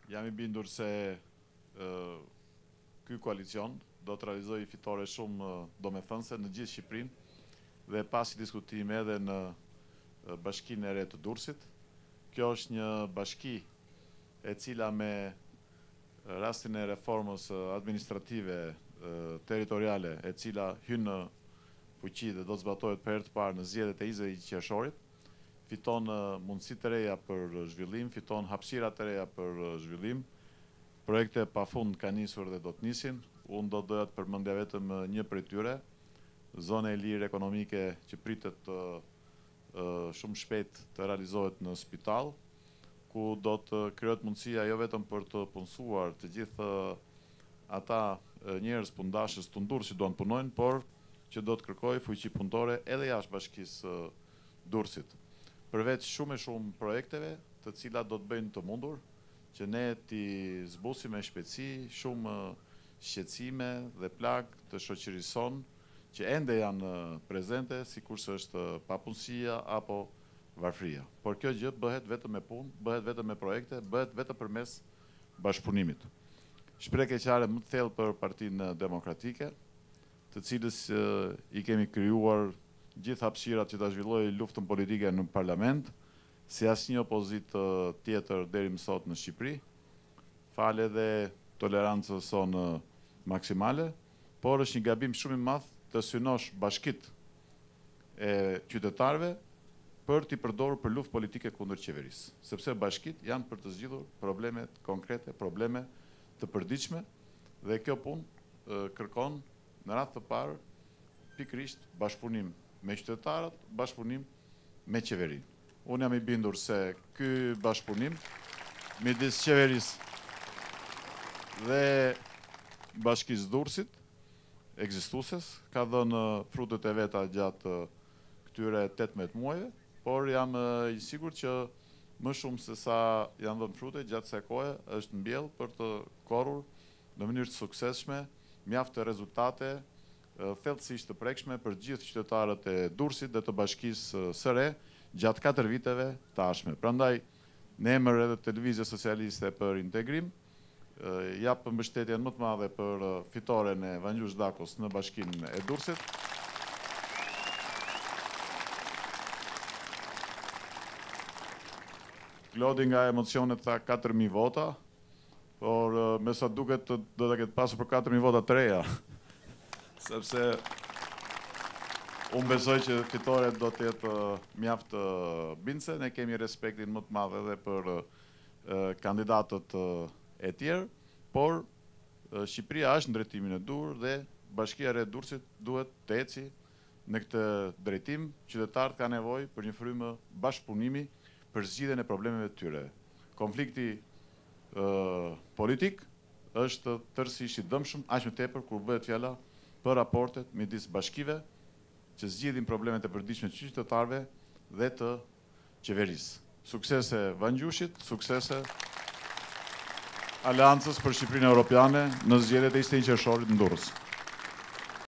Jam i bindur se ky koalicion do të realizojë fitore shumë domethënëse në gjithë Shqipërinë dhe pasi diskutime edhe në Bashkinë e Re të Durrësit. Kjo është një bashki e cila me rastin e reformës administrative territoriale e cila hyn në fuqi dhe do të zbatohet për herë të parë në zgjedhjet e 20 qershorit, fiton mundësi të reja për zhvillim, fiton hapësira të reja për zhvillim. Projekte pafund kanë nisur dhe do të nisin. Unë do doja të përmendja vetëm një prej tyre, zona e lirë ekonomike që pritet shumë shpejt të realizohet në spital, ku do të krijohet mundësia jo vetëm për të punësuar të gjithë ata njerëz pundashës të Durrësit që duan punojnë, por që do të kërkojë fuqi punëtore edhe jashtë bashkisë Durrësit. Përveç shumë projekteve, të cilat do të bëjnë të mundur që ne t'i zbusim me shpejtësi shumë shqetësime dhe plagë të shoqërisë sonë që ende janë prezente, sikurse është papunësia apo varfëria. Por kjo gjë bëhet vetëm me punë, bëhet vetëm me projekte, bëhet vetëm përmes bashkëpunimit. Shpreh keqare më të thellë për Partinë Demokratike, të cilës i kemi krijuar gjithë hapësirat që ta zhvillojë luftën politike në parlament, si asnjë opozitë tjetër deri më sot në Shqipëri, fal edhe tolerancës sonë maksimale, por është një gabim shumë i madh të synosh bashkitë e qytetarëve për t'i përdorur për luftë politike kundër qeverisë, sepse bashkitë janë për të zgjidhur probleme konkrete, probleme të përditshme, dhe kjo punë kërkon në radhë të parë pikërisht bashkëpunim me qytetarët, bashkëpunim me qeverinë. Unë jam i bindur se ky bashkëpunim midis qeverisë dhe Bashkisë Durrësit ekzistueses ka dhënë frutet e veta gjatë këtyre 18 muajve, por jam i sigurt që më shumë se sa janë dhënë frute gjatë kësaj kohe është mbjell për të korrur në mënyrë të suksesshme mjaft rezultate thellësisht të prekshme për gjithë qytetarët e Durrësit dhe të Bashkisë së Re gjatë 4 viteve të ardhshme. Prandaj, në emër edhe Televizjes Socialiste për Integrim, jap mbështetjen më të madhe për fitoren e Vangjush Dakos në Bashkinë e Durrësit. Klodi nga emocionet tha 4.000 vota, por me sa duket do të ketë pasur për 4.000 vota të reja, sepse unë besoj që fitoret do të jetë mjaft bindëse. Ne kemi respektin më të madh edhe për kandidatët e tjerë, por Shqipëria është në drejtimin e dur dhe Bashkia e Re e Durrësit duhet të eci në këtë drejtim. Qytetarët kanë nevojë për një frymë bashkëpunimi për zgjidhjen e problemeve të tyre. Konflikti politik është tërësisht i dëmshëm, aq më tepër kur bëhet fjala për raportet midis bashkive që zgjidhin problemet e përditshme të qytetarëve dhe të qeverisë. Suksese Vangjushit, suksese Aleancës për Shqipërinë Europiane në zgjedhjet e 21 qershorit në Durrës.